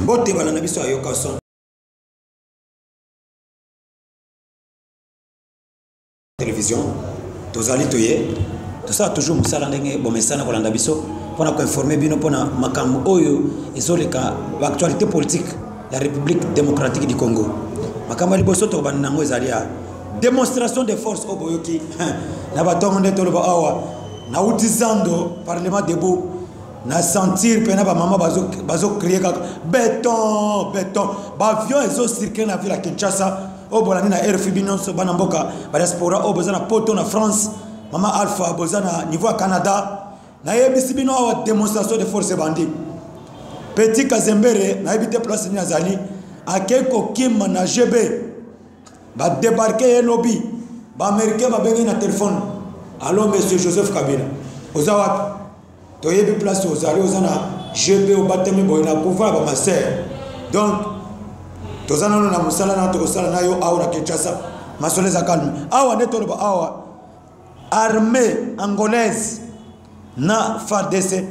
Bote balana biso ayoka son télévision tozali toye tout ça toujours musala ndenge bomesana kolanda biso pona ko informer bino pona makambo oyo ezoleka l'actualité politique la République démocratique du Congo makambo liboso to banango ezali ya démonstration de force oboyoki na batongo nde toloba awa na utizando parlement debout na sentir pena ba mama bazo crier béton béton ba avion ezo circuler na ville à Kinshasa o bolani na RFI binonso bana mboka ba diaspora o bozana poto na France mama Alpha bozana niveau à Canada na yebisi bino awa démonstration de force bandi petit Kazembere na habité place ni azali akeko kim na GB ba débarquer lobby ba américain ba bengi na téléphone allô monsieur Joseph Kabila ozawa toyebi place ozali ozana GB au batemi boyina pouvoir ba ma sœur donc tozana na musala na tokosala na yo awa na Kinshasa masoleza calme awa netolo ba awa armée angolaise na FARDC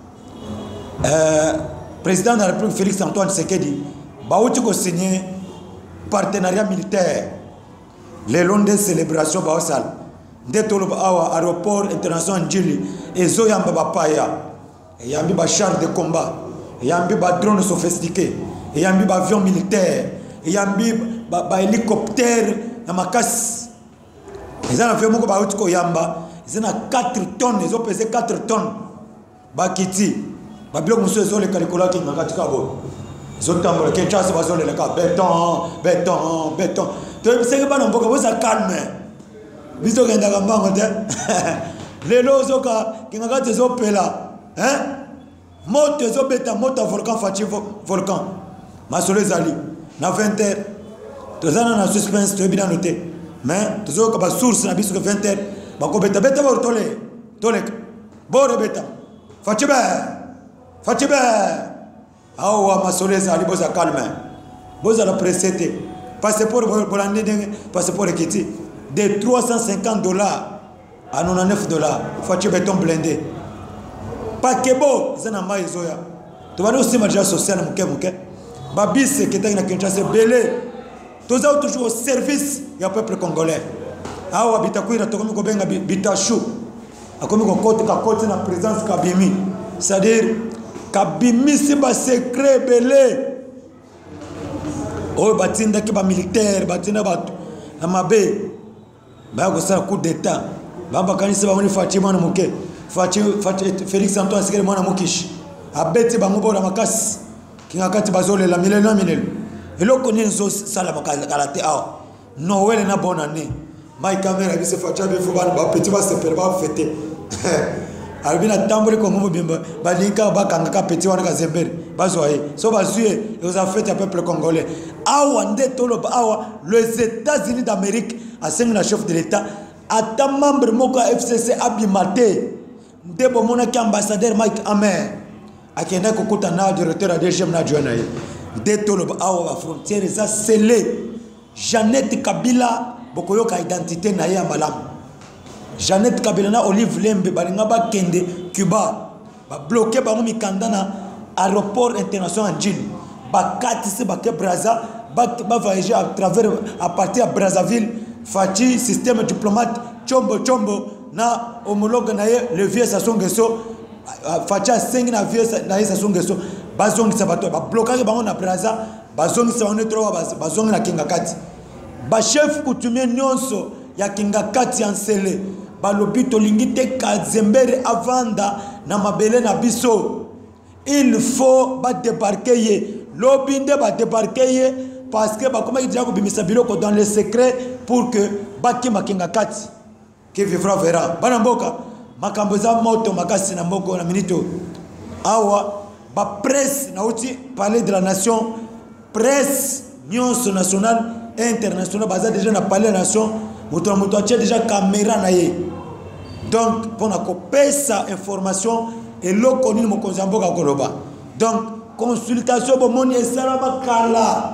président de la République Félix Antoine Tshisekedi bauti ko signer partenariat militaire le long des célébrations ba osal ndetolo ba awa aéroport international Njili ezo yamba ba paya yambi ba char de combat yambi ba drone sophistiqué yambi ba avion militaire yambi ba hélicoptère na makasi ezana fait moko ba uti ko yamba ezana 4 tonnes ezo peser 4 tonnes ba kiti ba biloko muso ezo le kalikola ki ngaka bo ezo tambola Kinshasa bazo le ka béton béton béton to bisenge bana mboka boza calme biso kenda kambango te lelo zoka ngaka tezo pela moto ezo beta moto volcan fachi volcan masolo ezali na 20h tozana na suspense to bien noté mais tozo ka ba source na biso 20h bako beta beta ba tole tole bore beta fachi awa masolo ezali boza calme boza la précédé passeport bolande passeport ekiti de $350 à $99 fachi béton blindé pakebo zana mai zoya to bana aussi maja social muke babise ketaki na Kinshasa belé toza toujours au service ya peuple congolais awa bitakwira tokomi ko benga bitashu akomi ko côté na présence kabimi c'est-à-dire kabimi si ba secret belé o batinda ki ba militaire batinda ba na mabe ba ko sala coup d'état baba kanisa ba moni Fatima na muke Félix Antoine Tshisekedi mwana mukishi abeti bango bora makasi kingakati bazole la milena eloko ninzo sala makalate awa Noël na bonne année my camera bise Fatima bifo bana ba petit ba se per ba fêter albina tambole ko ngomo bimba balinka bakanga ka petit wana ka Zembere bazoye so bazuye aux affaires du peuple congolais awa ndetolo awa les États-Unis d'Amérique a cinq la chef de l'État ata membre moko FCC abimate ndebo mona ki ambassadeur Mike Amer akenda kokuta na directeur de DGM na joina ye ndetolo awa ba frontière za scellé Jeannette Kabila bokoyoka identité na ye ya malamu Jeannette Kabila na Olive Lembe balinga ba kende Cuba ba bloquer ba mikanda na aéroport international Njili ba katisi ba ke Brazza ba voyager à partir de Brazzaville fachi système diplomate chombo na homologue na ye le vieux Sassou Nguesso fachi 5 na vieux na ye Sassou Nguesso bazongisa bato ba bloquer bango na Brazza bazongisa bango trop bazongi na Kingakati ba chef coutumier nyonso ya Kingakati ansele balobi tolingi te Kazembere avanda na mabele na biso il faut ba débarquer ye lobinde ba débarquer ye parce que ba koma idja ko bimisa biloko dans le secret pour que baki Kingakati qui vivra verra bana mboka makambo za moto makasi na mboko na minito awa ba presse na uti palais de la nation presse nyonso nationale et internationale baza déjà na palais de la nation moto a déjà caméra na ye donc pour na kopesa information et lo koni mo konzamboka koloba donc consultation bomoni esala bakala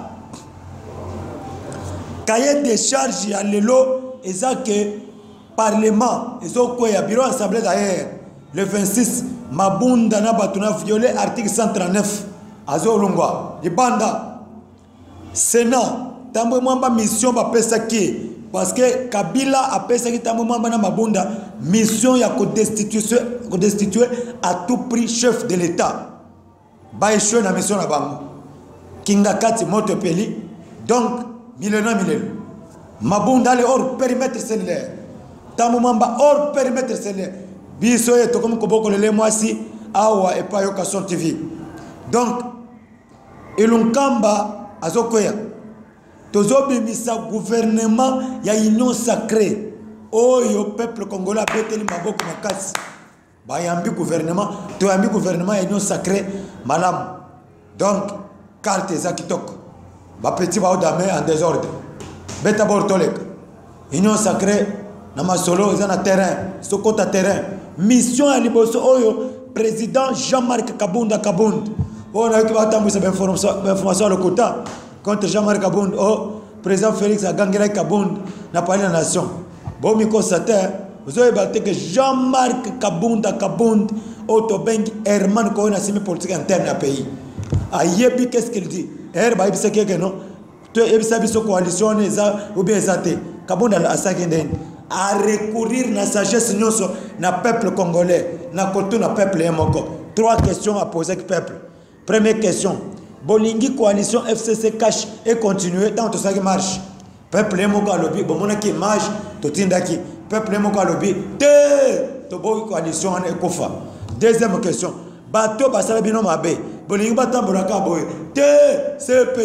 cahier de charge ya lelo ezake parlement ezoko ya bureau assemblée d'ailleurs le 26 mabunda na batuna violé article 139 azo lungwa libanda Sénat tambo mwamba mission ba pesa ki parce que Kabila a pesa ki tambo mwamba na mabunda mission ya ko destituer à tout prix chef de l'État ba échouer na mission na bango kinga kati moto peli donc milena mabunda le hors périmètre cellulaire tambo mwamba hors périmètre cellulaire biso yeto comme koboko le mwasi awa epa yoka son TV donc Elunkamba azokoya tozobimisa gouvernement ya union sacrée oyo peuple congolais beteli maboko makasi bayambi gouvernement toyambi gouvernement ya union sacrée malam donc carte za kitoko ba petit ba odame en désordre beta bortolek union sacrée na masolo za na terrain sokota terrain mission ya liboso oyo président Jean-Marc Kabunda on a eu information à le quota contre Jean-Marc Kabund. Oh, président Félix a gagné Kabund n'a pas la nation. Bon, mi constate, vous avez battu que Jean-Marc Kabund, Otobeng, Herman Cohen a signé politique interne à pays. Aïebi, qu'est-ce qu'il dit? Herba, il sait que non. Tu es sa coalition, ou bien Zate. Kabund a à recourir à la sagesse na peuple congolais, na koto na peuple yamoko. 3 questions à poser au peuple. Première question, Bolingi coalition FCC cache et continue dans tout ça qui marche. Peuple est mon lobby, bon mon qui marche, tout tindaki. Peuple est mon lobby, te to coalition en ekofa. Deuxième question, bateau basala bino mabe. Bolingi batambolaka boy. Te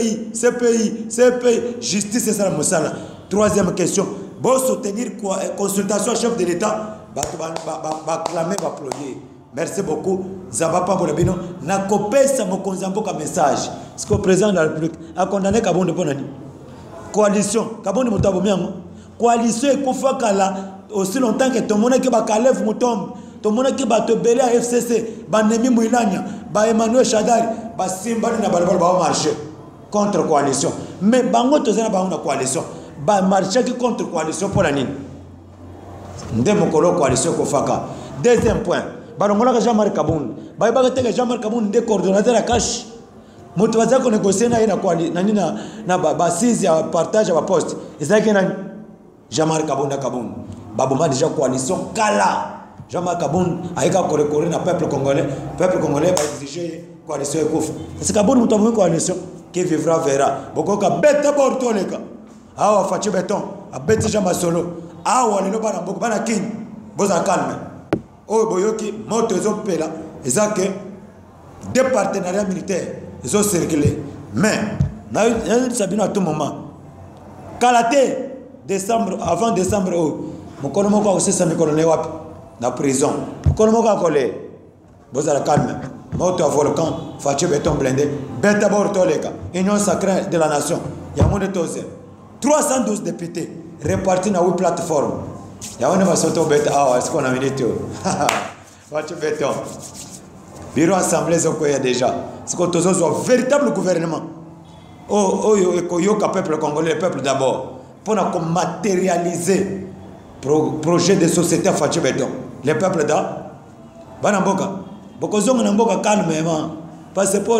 CPI, justice et ça la musala. Troisième question, bon soutenir quoi consultation chef de l'État, ba clamer ba applaudir. Merci beaucoup. Zabapa Bolabino n'a copé sa mokonzambo comme message. Ce que le président de la République a condamné Kabon de Ponani. Coalition. Kabon de Moutabomiango. Coalition et Koufakala aussi longtemps que ton monnaie qui va Kalev Moutombe. Ton monnaie qui va te belé à FCC. Banemi Mouilania. Ba Emmanuel Chadari. Ba Simbali na Balbal ba marché. Contre coalition. Mais Bango Tozana ba une coalition. Ba marché qui contre coalition pour la nine. Ndemokolo coalition Koufaka. Deuxième point. Barongola Jean-Marc Kabund. Baibaka Jean-Marc Kabund de coordonnateur à cash. Motivaza ko négocier na kwali na basis ya partage ya poste. Ezaki na Jean-Marc Kabund. Baboma déjà coalition kala. Jean-Marc Kabund aika ko recourir na peuple congolais. Peuple congolais va exiger coalition ekof. C'est Kabund mutamwe coalition qui vivra verra. Bokoka beta bortoleka. Awa fachi beton, abeti jama solo. Awa lelo bana mboko bana king. Boza calme. Oh, boyoki, moto pela, ils ont que deux partenariats militaires, ils ont circulé. Mais, nous savons à tout moment, Kalaté, décembre, avant décembre, mon colonel aussi s'est mis dans la prison. Mon colonel a collé, vous allez calme. Moto à volcan, Fatih béton blindé, bête à bord toleka, Union sacrée de la nation. Il y a moins de 312 députés répartis dans 8 plateformes. Il y a une façon de bête. Ah, est-ce qu'on a mis tout? Fatih béton. Bureau assemblée, il y a déjà. C'est qu'on a un véritable gouvernement. Oh, le peuple congolais, le peuple d'abord. Pour matérialiser le projet de société à Fatih béton. Le peuple d'abord. Banamboka. Bokozong Namboka calmement. Passeport,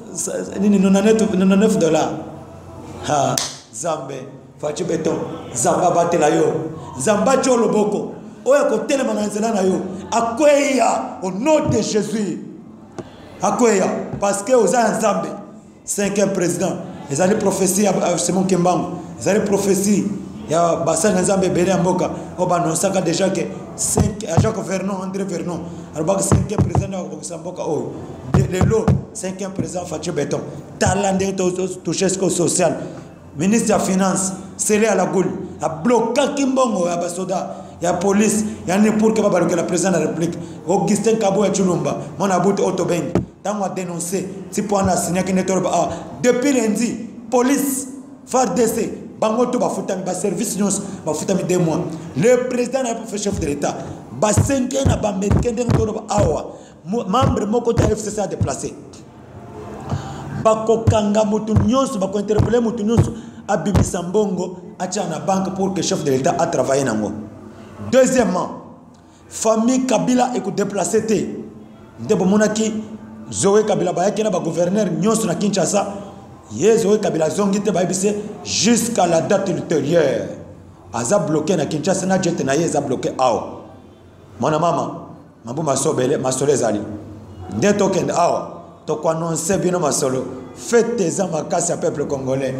$99. Ha, Zambé, Fatih béton, Zamba Batelayo, Zamba Tcholoboko. Oya kotele mananzela na yo. Akweya au nom de Jésus. Akweya parce que aux Zambé, 5e président, ils allaient prophétie à Simon Kimbang, ils allaient prophétie. Il y a Bassan Nzambe Béré Mboka. On a saka déjà que 5 Jacques Vernon, André Vernon. Alors que 5e président de Mboka. Le lot 5e président Fatih béton. Talandé touché ce social. Ministre de la Finance, scellé à la goule. A bloqué Kimbongo, à Basoda. Il y a la police. Il y a n'importe qui va bloquer la présidente de la République. Augustin Kabo et Chulumba. Mon about Otobeng. Tant qu'on a dénoncé. Si pour un assigné qui n'est pas. Depuis lundi, police, FARDC. Bangoto ba futami ba service news ba futami 2 mois. Le président n'a pas fait chef de l'État. Ba 5 ans ba américain de ba awa. Membre moko ta FCC a déplacé. Ba kokanga mutu nyonso ba ko interpeller mutu nyonso abimisa mbongo acha na banque pour que chef de l'État a travaillé nango. Deuxièmement, famille Kabila est déplacée té. Ndebo monaki Zoé Kabila bayaki na ba gouverneur nyonso na Kinshasa ye Zoé Kabila zongite bayebise jusqu'à la date ultérieure aza bloqué na Kinshasa na jet na ye aza bloqué awa mwana mama mambo masobele masolo ezali nde tokende awa toko annoncer bino masolo fête za makasi ya peuple congolais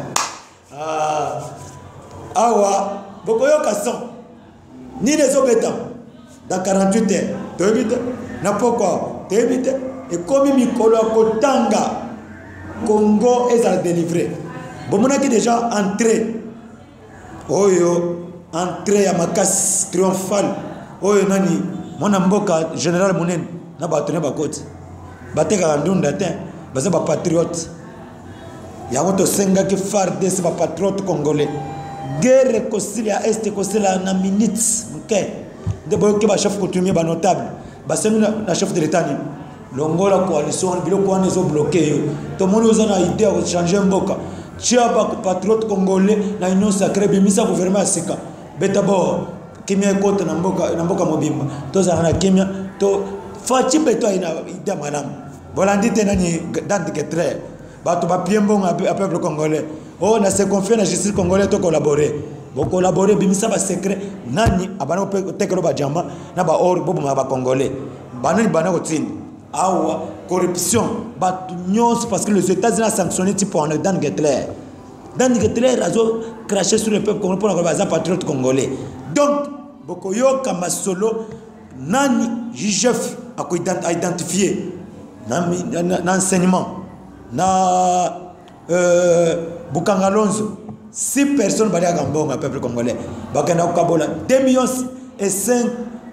awa bokoyoka son ni les obétants dans 48 heures toyebite na poko toyebite et comme mikolo kotanga Congo est délivré bomonaki déjà entrée oyo entrée ya makasi triomphale oyo nani mwana mboka général Munene na bato ne bakoti bateka ndunda te baza ba patriote yango to senga ki FARDC ba patriote congolais guerre kosilia est kosilia na minutes okay de boyoki ba chef coutumier ba notable ba senu na chef de l'état ni longola coalition biloko wana ezo bloqué yo to moni oza na idée de changer mboka tia ba patriote congolais na union sacrée bimisa gouvernement sika beta bo kimia ekote na mboka mobimba to za na kimia to fachi beto ina idée manam bolandi te nani dans que très bato ba piembo a peuple congolais oh na se confier na justice congolais to collaborer bo collaborer bimisa ba secret nani abana tekelo ba jamba na ba or bobo ba congolais banani bana ko tindi awa corruption bato nyonso parce que les États-Unis ont sanctionné type en Dan Getler a craché sur le peuple congolais pour la patriote congolais donc bokoyo kama solo nani jijef a identifié na enseignement na Bukangalonzo 6 personnes bali agambonga peuple congolais bakenda kokabola 2 millions et 5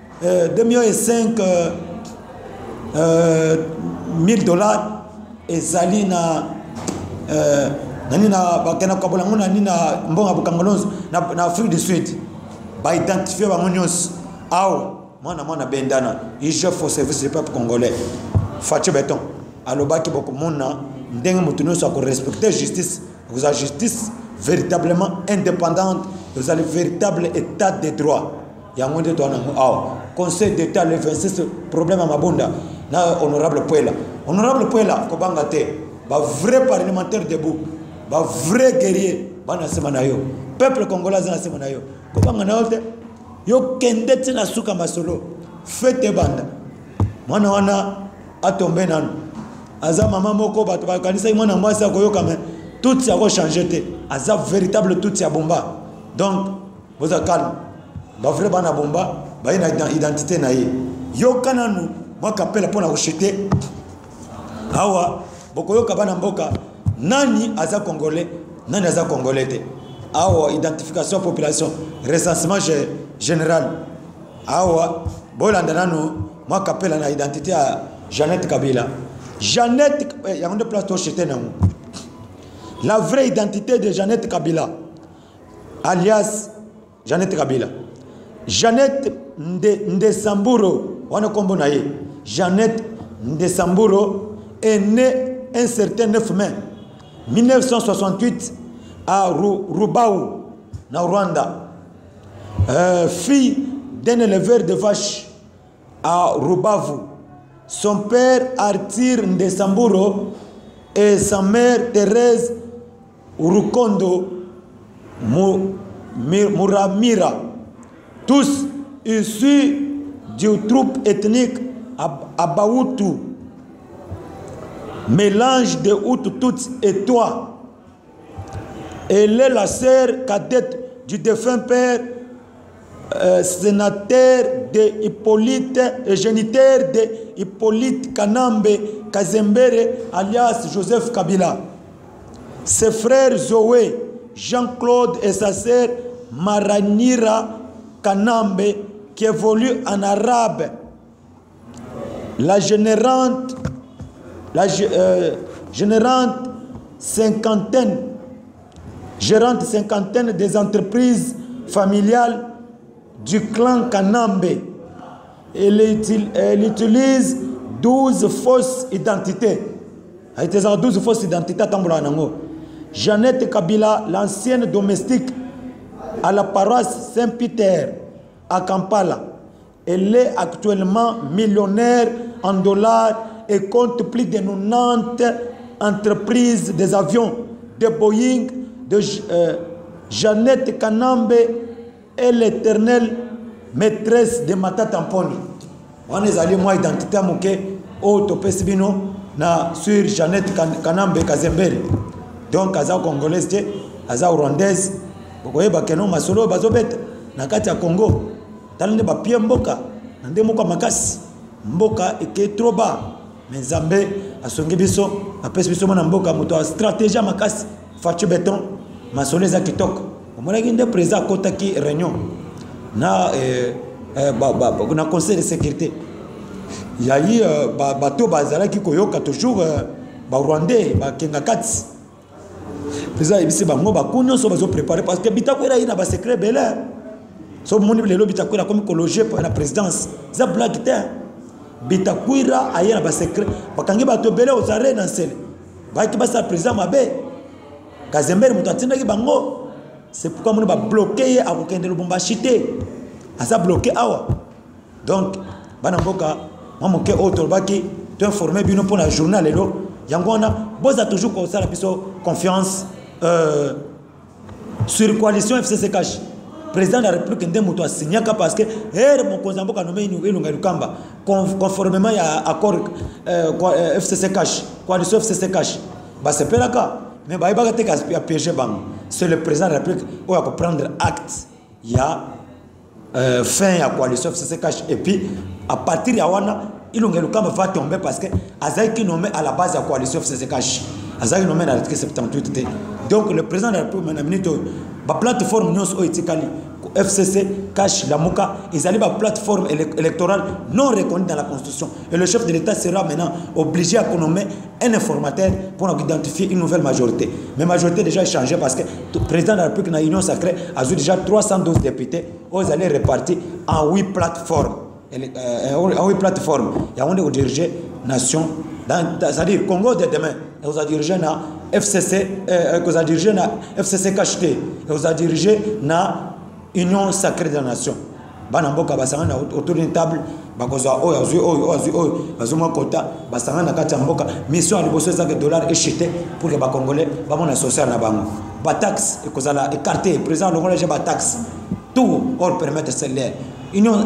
$1000 ezali na nani na bakena kokabola ngona nani na mbonga Bukangalonzo na Afrique du Sud ba identifier ba nyonso aw mwana bendana IGF au service du peuple congolais Fachi Beton alobaki boko mona ndenge mutu nyonso ko respecter justice vous avez justice véritablement indépendante vous avez véritable état de droit yango nde to nango aw conseil d'état le 26 problème à mabunda na honorable Puela ko banga te ba vrai parlementaire debout ba vrai guerrier bana sema na yo peuple congolais na sema na yo ko banga na yote yo kende tina suka masolo fete banda mwana wana atombe nanu aza mama moko bato ba kanisa mwana mwasi akoyoka mais tout ça va changer te aza véritable tout ça bomba donc vous êtes calme ba vrai bana bomba ba ina identité na ye yo kananu moi kapela pona rejeter awa bokoyoka bana mboka nani aza congolais nani aza congolais te awa identification population recensement général awa bolanda nanu moi kapela na identité à Jeannette Kabila Jeannette yango place to rejeter nango la vraie identité de Jeannette Kabila alias Jeannette Kabila Jeannette Ndesamburo wana kombo na ye Jeannette Ndesamburo est née un certain 9 mai 1968 à Rubavu, na Rwanda. Fille d'un éleveur de vaches à Rubavu. Son père Arthur Ndesamburo et sa mère Thérèse Urukondo Muramira, tous issus du groupe ethnique Abautu, mélange de Hutu, Tutsi et Toi. Elle est la sœur cadette du défunt père sénateur de Hippolyte, géniteur de Hippolyte Kanambe Kazembere alias Joseph Kabila. Ses frères Zoé, Jean-Claude et sa sœur Maranira Kanambe qui évolue en arabe. La générante cinquantaine des entreprises familiales du clan Kanambe. Elle utilise 12 fausses identités. Elle utilise 12 fausses identités. Jeannette Kabila, l'ancienne domestique à la paroisse Saint-Peter à Kampala. Elle est actuellement millionnaire en dollars et compte plus de 90 entreprises des avions de Boeing, de Jeannette Kanambe et l'éternelle maîtresse de Matata Mponi. On est allé moi identité à Mouké, au Topesibino, sur Jeannette Kanambe Kazembere. Donc, Aza Congolaise, Aza Rwandaise, vous voyez, Bakeno Masolo, Bazobet, Nakati Congo, Talende Bapie Mboka, Nande Moka Makasi, Mboka est trop bas. Mais Zambé, à son Gibiso, à Pesbiso Mboka, Moto, stratégie à Makasi, Fachu Béton, Masolo Zakitok. Au moins, il y a des présidents à Kotaki Réunion. Na conseil de sécurité. Il y a eu bateau Bazala qui koyoka toujours Rwandais, Kengakati. Président Ibisi Bango, Bakunyo, so bazo préparé parce que Bitakwera il a un secret belé. So moni lelo Bitakwera comme logé pour la présidence. Ça blague Bitakwera a un secret. Bakangi bato belé aux arrêts dans celle. Ba ki basa président Mabe. Kazembere mutatinda ki bango. C'est pourquoi on va bloquer à Bukende Lubumbashi. À ça bloquer awa. Donc, Banamboka, moi mon autre baki, tu informé bien pour la journée lelo. Yangwana, boza toujours comme ça la confiance sur coalition FCC Cash. Président de la République ndemouto a signé parce que mon Kozamboka nommé Ilunga Lukamba conformément à accord FCC Cash, coalition FCC Cash. Bah c'est pas le cas. Mais bah il va être piégé bang. C'est le président de la République où il va prendre acte. Il y a fin à coalition FCC Cash et puis à partir de Yawana Ilunga Lukamba va tomber parce que Azaïki nommé à la base de la coalition FCC Cash. Azaïki nommé dans l'article 78. Donc le président de la République la plateforme Nyos Oitikali FCC Cash Lamuka, ils allaient la plateforme électorale non reconnue dans la Constitution. Et le chef de l'État sera maintenant obligé à nommer un informateur pour identifier une nouvelle majorité. Mais la majorité déjà changé parce que le président de la République dans l'Union sacrée a eu déjà 312 députés. Ils allaient répartir en 8 plateformes. En 8 plateformes. Il y a un diriger nation, c'est-à-dire Congo de demain. Ils ont dirigé dans FCC, ils ont dirigé dans FCC KHT, ils ont dirigé dans Union sacrée de la nation. Banamboka basanga autour d'une table, bakoza bazuma kota, basanga na kati mboka, mission à liboso za dollars écheté pour que ba congolais ba mon social na bango. Ba taxe et kozala écarté, président longolais j'ai ba taxe. Tout hors permettre salaire. Union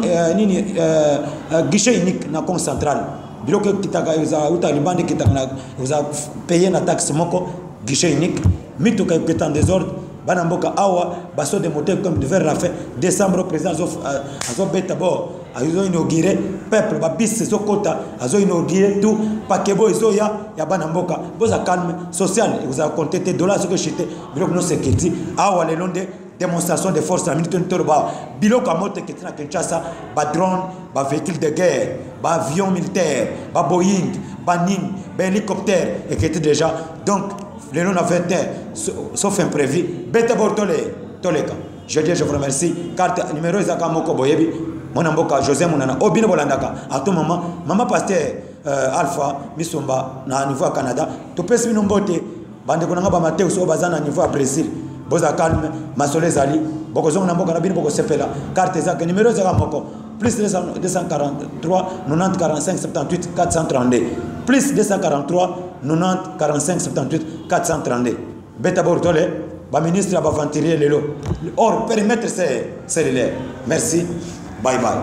guichet unique na compte central. Bloqué kitaka uza utalibande kitaka uza payer na taxe moko guichet unique, mito ka en désordre. Banamboka awa baso de moteur comme de vers la fin décembre président azo beta bo azo inauguré peuple ba bis so kota azo inauguré tout pakebo izo ya banamboka boza calme social vous a compté dollars ce que j'étais bloc no sécurité awa le long de démonstration de force la militaire ba biloko amote qui na Kinshasa ba drone ba véhicule de guerre ba avion militaire ba Boeing ba nim ba hélicoptère et qui était déjà donc les non à 20 ans, sauf imprévu. Beta Bortolé, Toleka. Je dis, je vous remercie. Carte numéro Isaka Moko Boyebi, mon amboka José Mounana, Obino Bolandaka, à tout moment, maman pasteur Alpha, Misumba, na niveau à Canada, tu peux se nomboter, bande konanga ba Mateo so bazana niveau à Brésil, Boza Calme, Masole Zali, Bokozong Namboka Nabini Boko Sepela, carte Isaka numéro Isaka Moko, plus 243 90 45 78 432, plus 243 90 45 78 432. Beta Bortolé, ba ministre va ventiler le lot. Or périmètre c'est cellulaire. Merci. Bye bye.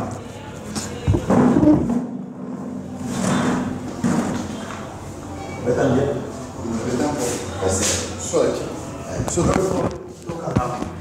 Beta bien. Beta. Merci. Soit.